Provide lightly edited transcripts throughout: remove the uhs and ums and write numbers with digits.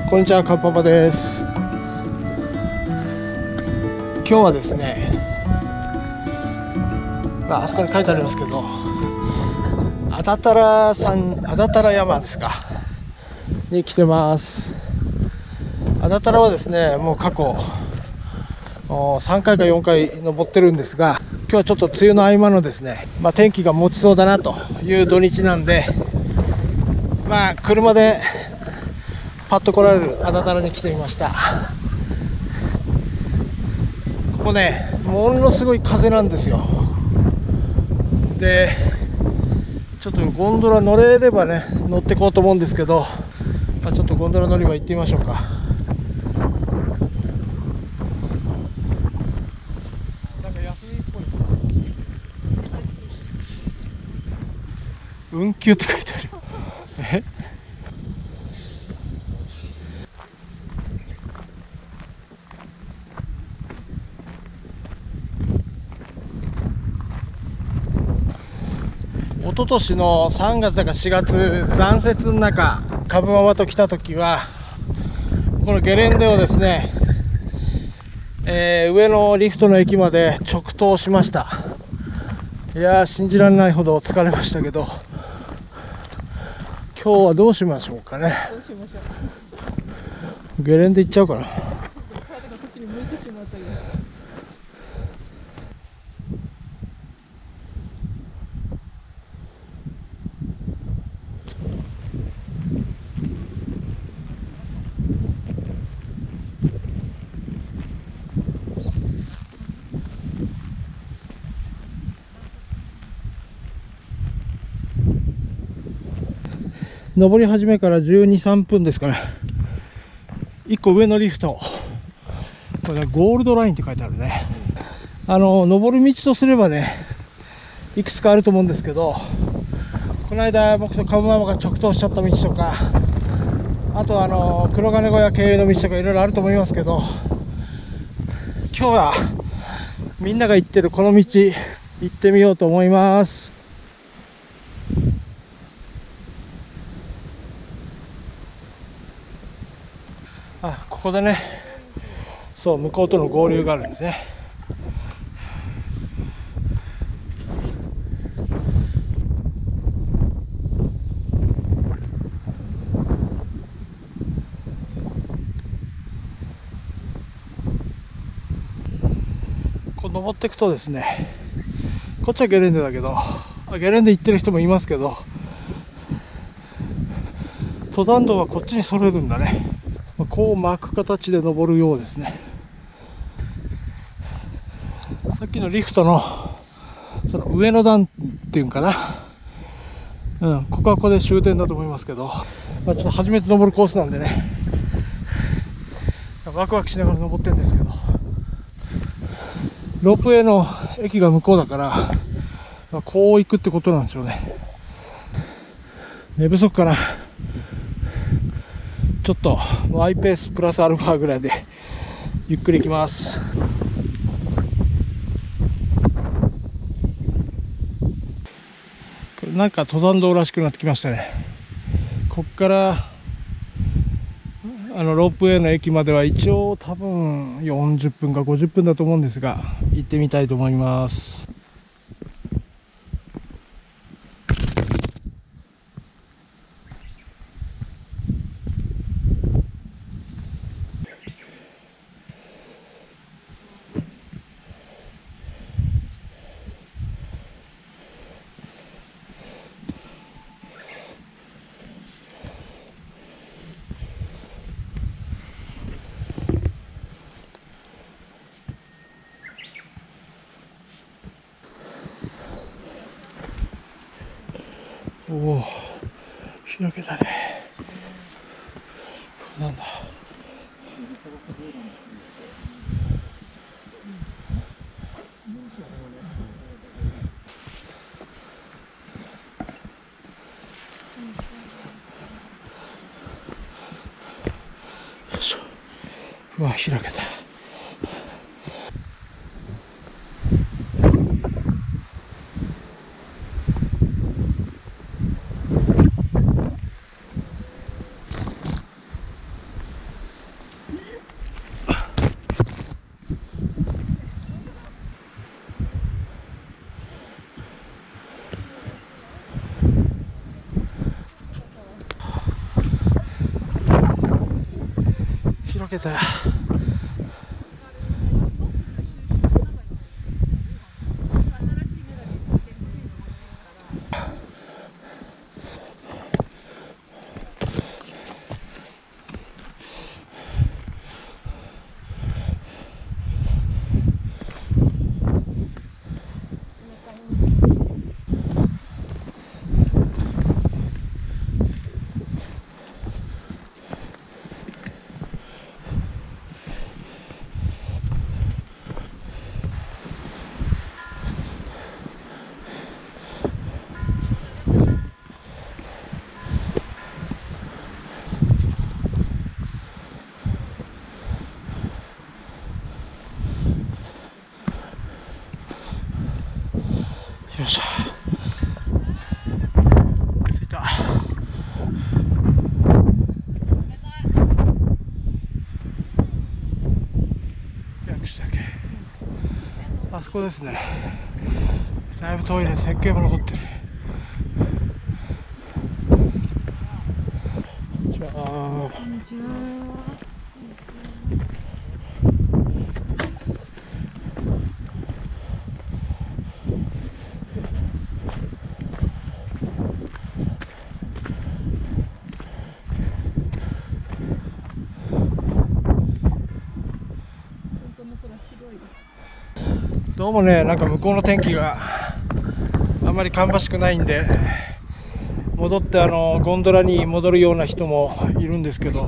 こんにちは、かっぱぱです。今日はですね、あそこに書いてありますけど、安達太良山ですかに来てます。安達太良はですね、もう過去3回か4回登ってるんですが、今日はちょっと梅雨の合間のですね、天気が持ちそうだなという土日なんで、車でパッと来られる安達太良に来てみました。ここね、ものすごい風なんですよ。で、ちょっとゴンドラ乗れればね、乗ってこうと思うんですけど、ちょっとゴンドラ乗り場行ってみましょうか。なんか休みっぽい。運休って書いてある。え？一昨年の3月だか4月、残雪の中、カブママと来た時は、このゲレンデをですね、上のリフトの駅まで直投しました。いやー、信じられないほど疲れましたけど、今日はどうしましょうかね。 どうしましょう。ゲレンデ行っちゃうかな。 体がこっちに向いてしまったよ。 登り始めから12、3分ですかね。1個上のリフト。これゴールドラインって書いてあるね。登る道とすればね、いくつかあると思うんですけど、この間僕とカブママが直投しちゃった道とか、あと黒金小屋経由の道とかいろいろあると思いますけど、今日はみんなが行ってるこの道行ってみようと思います。ここでね、そう、向こうとの合流があるんですね。こう登っていくとですね、こっちはゲレンデだけど、ゲレンデ行ってる人もいますけど、登山道はこっちにそれるんだね。こう巻く形で登るようですね。さっきのリフトのその上の段っていうんかな、ここはここで終点だと思いますけど、ちょっと初めて登るコースなんでね、ワクワクしながら登ってるんですけど、ロープウェイの駅が向こうだから、こう行くってことなんでしょうね。寝不足かな。ちょっとマイペースプラスアルファぐらいでゆっくり行きます。これなんか登山道らしくなってきましたね。こっからロープウェイの駅までは一応多分40分か50分だと思うんですが、行ってみたいと思います。おお、開けたね。なんだ。よいしょ。うわ、開けた。 けたよ。よいしょ、着いた。薬師岳、あそこですね。だいぶ遠いね。設計も残ってる。じゃあ、 こんにちは。 どうもね、なんか向こうの天気があんまり芳しくないんで、戻ってゴンドラに戻るような人もいるんですけど、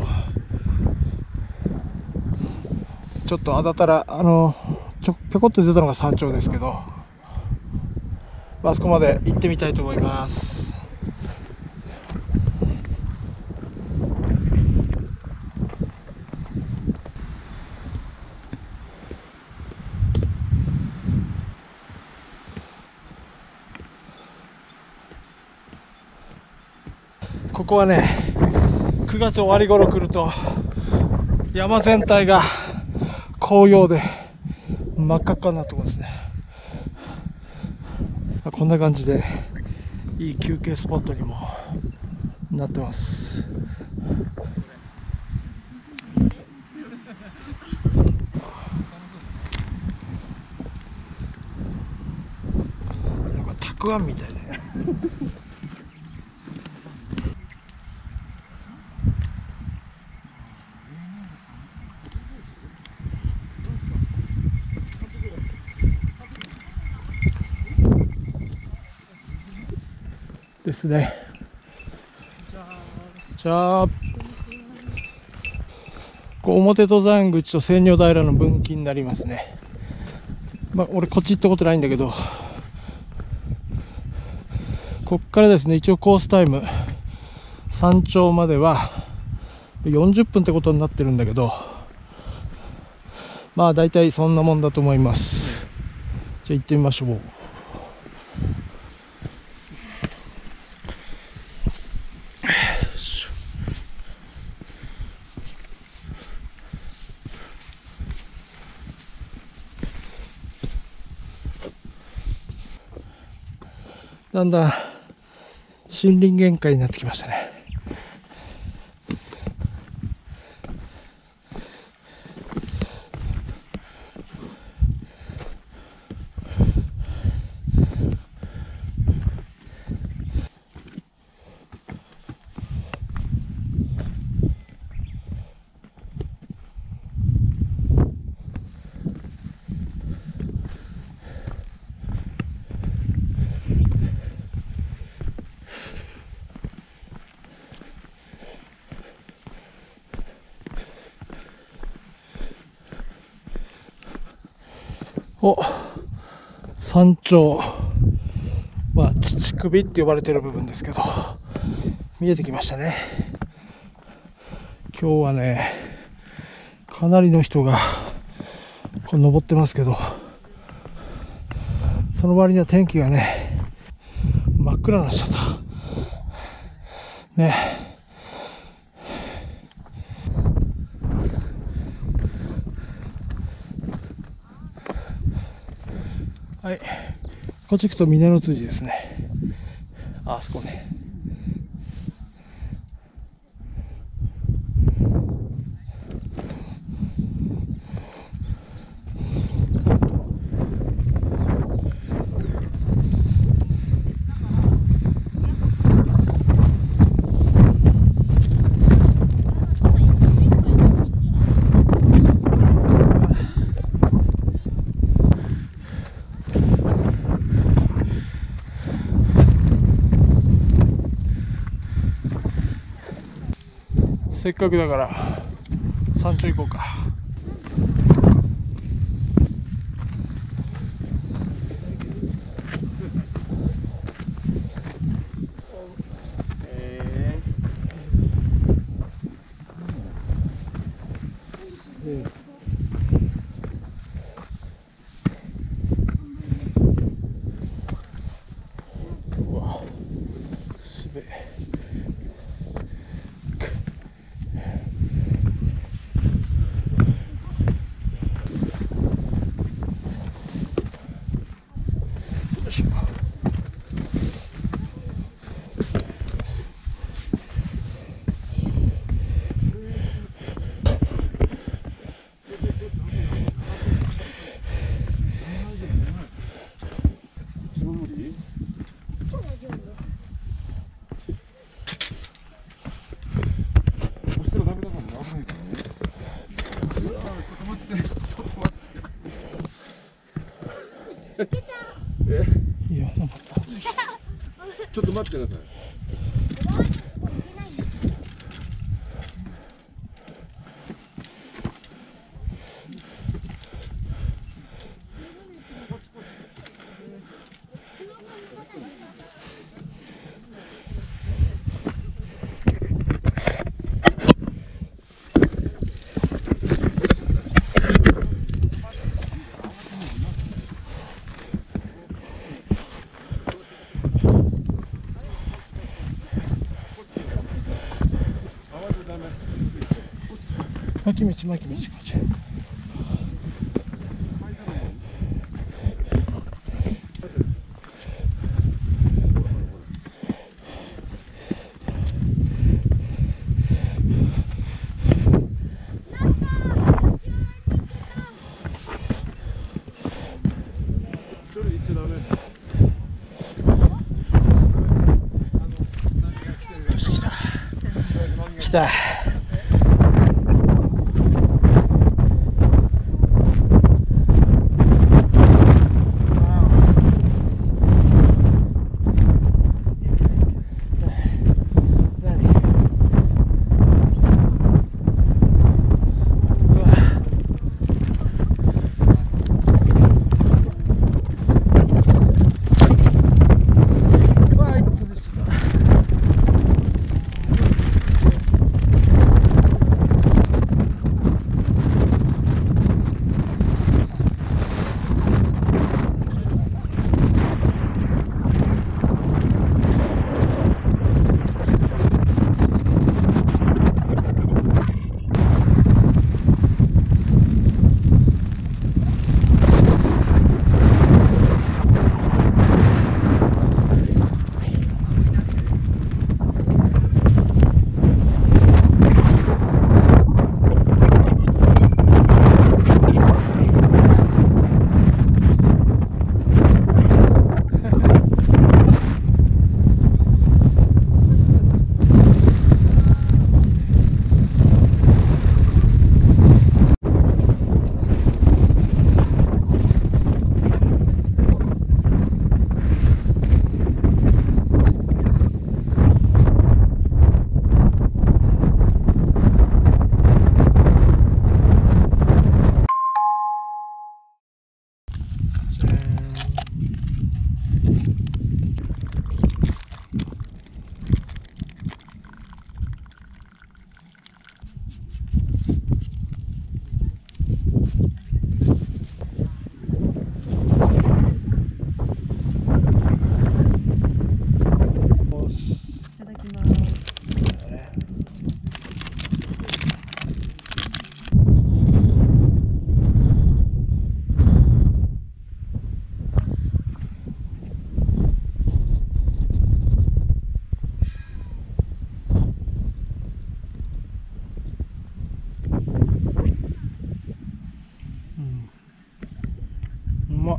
ちょっとあだたらぴょこっと出たのが山頂ですけど、あそこまで行ってみたいと思います。ここはね、9月終わり頃来ると山全体が紅葉で真っ赤っかになってますね。こんな感じでいい休憩スポットにもなってます。なんかたくあんみたいね。ですね。じゃあ、表登山口と千両平の分岐になりますね。まあ、俺こっち行ったことないんだけど、こっからですね、一応コースタイム山頂までは40分ってことになってるんだけど、まあ大体そんなもんだと思います。じゃあ行ってみましょう。だんだん森林限界になってきましたね。お、山頂、まあ土首って呼ばれてる部分ですけど、見えてきましたね。今日はね、かなりの人がこう登ってますけど、その割には天気がね、真っ暗になっちゃったね。はい、こっち行くと峰の辻ですね。あそこね。 せっかくだから山頂行こうか。うわ、すべえ。いや、なんかちょっと待ってください。 巻き道、こっち。来た。うまっ。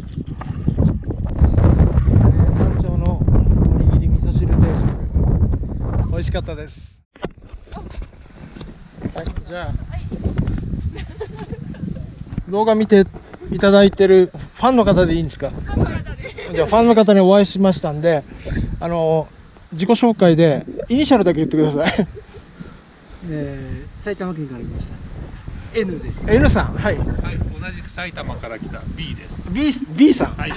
山頂のおにぎり味噌汁定食。 ったです。はい、じゃあ、動画見ていただいてるファンの方でいいんですか？じゃあファンの方にお会いしましたんで、自己紹介でイニシャルだけ言ってください。 埼玉県から来ました N です。 N さん、はい。 はい、同じく埼玉から来た B です。 B さん、 はい。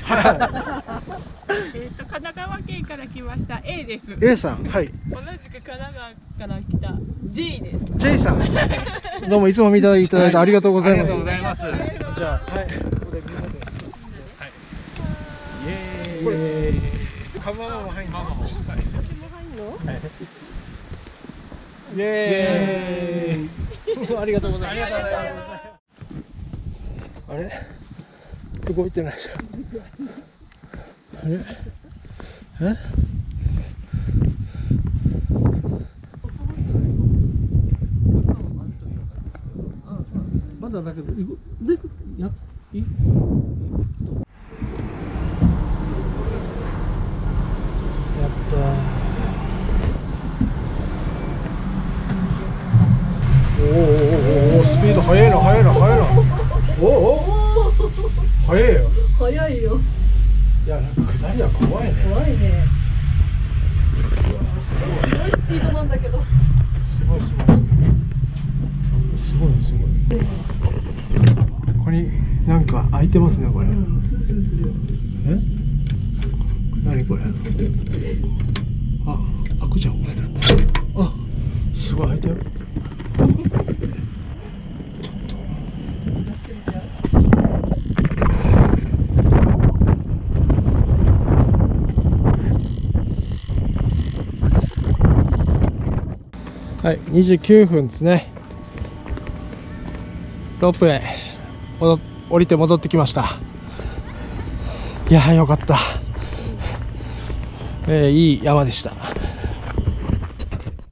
神奈川県から来ました A です。 A さん、はい。 同じく神奈川から来た J です。 J さん、どうもいつも見ていただいてありがとうございます。 ありがとうございます。 じゃあ、はい、ここでみんなで。 イエこれーイ。 カママも入んの？ ママも。はい。 私も入んの？ イエーイ。ありがとうございます。あれ？動いてないじゃん。あれ？え？ まだだけど、で、やっ、いやったー。おー、スピード速いな、速いな、速いな。お速いよ。 早いよ。 いや、なんか下りは怖いね。 怖いね。すごいスピードなんだけど。 すごい、すごい。すごい、すごい。ここになんか開いてますね、これ。 スースーするよ。 え？何これ？あ、開くじゃん、これ。あ、すごい開いてる。 ちょっと出してみちゃう。 はい、29分ですね。ロープウェイ降りて戻ってきました。いやー、よかった。いい山でした。